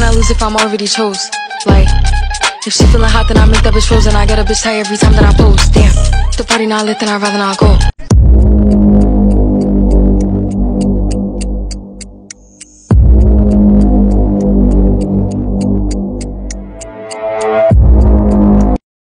I lose if I'm already chose? Like, if she feeling hot, then I make that bitch frozen. I get a bitch tired every time that I post. Damn, the party not lit, then I'd rather not go.